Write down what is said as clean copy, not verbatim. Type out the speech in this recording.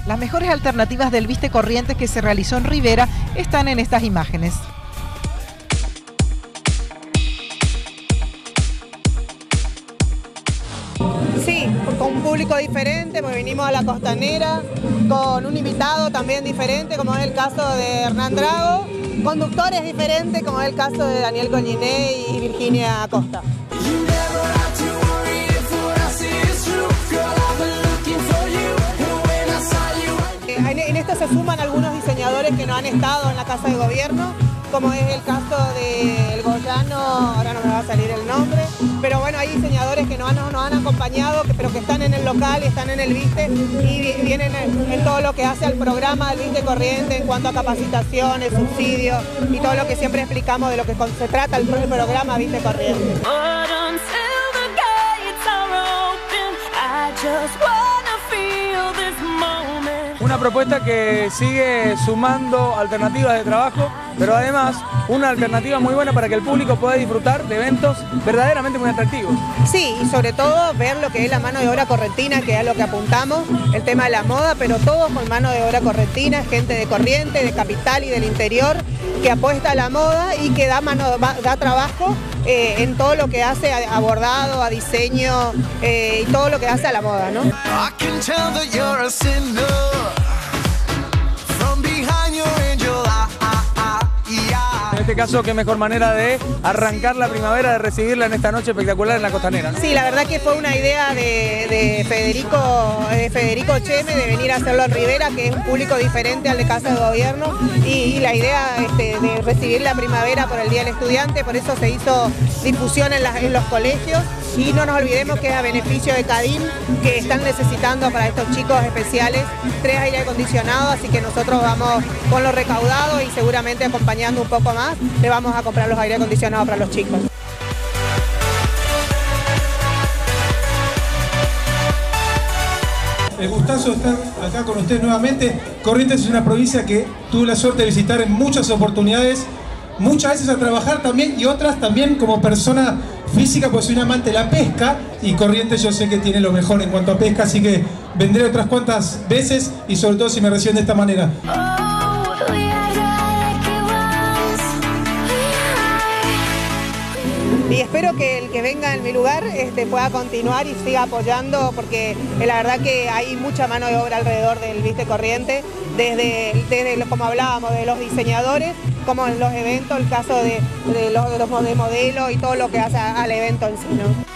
Las mejores alternativas del Viste Corrientes que se realizó en Rivera están en estas imágenes. Sí, con un público diferente, porque vinimos a la Costanera, con un invitado también diferente, como es el caso de Hernán Drago, conductores diferentes, como es el caso de Daniel Colliné y Virginia Acosta. En esto se suman algunos diseñadores que no han estado en la Casa de Gobierno, como es el caso del Goyano, ahora no me va a salir el nombre, pero bueno, hay diseñadores que nos han acompañado, pero que están en el local y están en el Viste y vienen en todo lo que hace al programa del Viste Corrientes en cuanto a capacitaciones, subsidios y todo lo que siempre explicamos de lo que se trata el programa Viste Corrientes. Una propuesta que sigue sumando alternativas de trabajo, pero además una alternativa muy buena para que el público pueda disfrutar de eventos verdaderamente muy atractivos. Sí, y sobre todo ver lo que es la mano de obra correntina, que es a lo que apuntamos, el tema de la moda, pero todos con mano de obra correntina, gente de Corrientes, de Capital y del interior, que apuesta a la moda y que da trabajo en todo lo que hace a bordado, a diseño y todo lo que hace a la moda, ¿no? En este caso, qué mejor manera de arrancar la primavera, de recibirla en esta noche espectacular en la Costanera, ¿no? Sí, la verdad que fue una idea de Federico Cheme de venir a hacerlo en Rivera, que es un público diferente al de Casa de Gobierno, y la idea de recibir la primavera por el Día del Estudiante, por eso se hizo difusión en los colegios, y no nos olvidemos que es a beneficio de CADIM, que están necesitando para estos chicos especiales 3 aire acondicionados, así que nosotros vamos con lo recaudado y seguramente acompañando un poco más, le vamos a comprar los aire acondicionados para los chicos. El gustazo de estar acá con ustedes nuevamente. Corrientes es una provincia que tuve la suerte de visitar en muchas oportunidades, muchas veces a trabajar también y otras también como persona física, pues soy un amante de la pesca y Corrientes yo sé que tiene lo mejor en cuanto a pesca, así que vendré otras cuantas veces y sobre todo si me reciben de esta manera. Y espero que el que venga en mi lugar pueda continuar y siga apoyando, porque la verdad que hay mucha mano de obra alrededor del Viste Corrientes, desde como hablábamos, de los diseñadores, como en los eventos, el caso de los modelos y todo lo que hace al evento en sí, ¿no?